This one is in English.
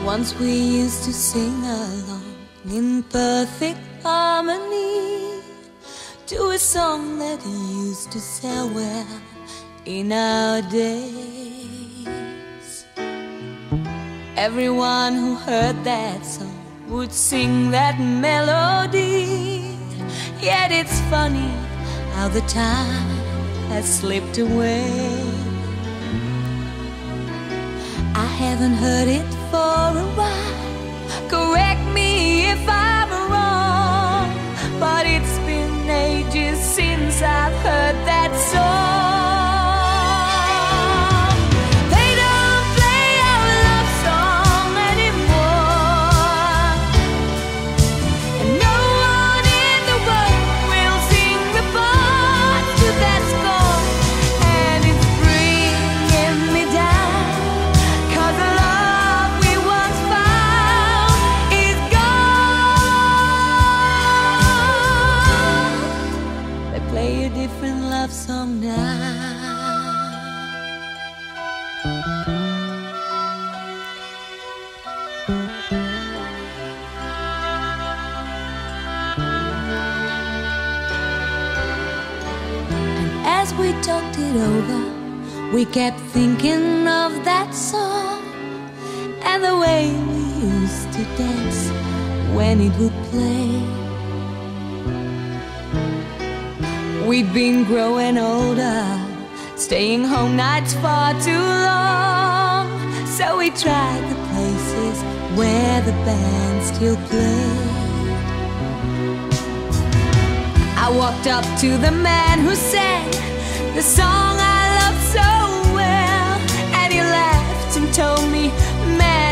Once we used to sing along in perfect harmony to a song that used to sell well in our days. Everyone who heard that song would sing that melody. Yet it's funny how the time has slipped away. I haven't heard it for a while. Correct me if I'm wrong, but it's been ages since I've heard that song. They don't play our love song anymore, and no one in the world will sing the parts to that score. And it's bringing me down, 'cause the love we once found is gone. They play a different love song now. As we talked it over, we kept thinking of that song and the way we used to dance when it would play. We'd been growing older, staying home nights far too long, so we tried the places where the band still played. I walked up to the man who sang the song I loved so well, and he laughed and told me, "Man,